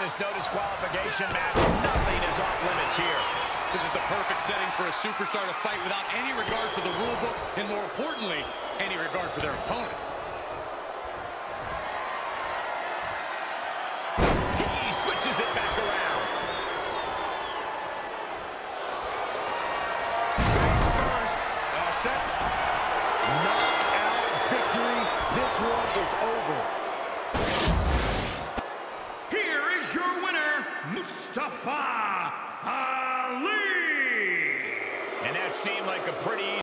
this no disqualification match. Nothing is off limits here. This is the perfect setting for a superstar to fight without any regard for the rule book, and more importantly, any regard for their opponent. He switches it back around. Face first. All set. Knockout victory. This one is over. Here is your winner, Mustafa Ali. And that seemed like a pretty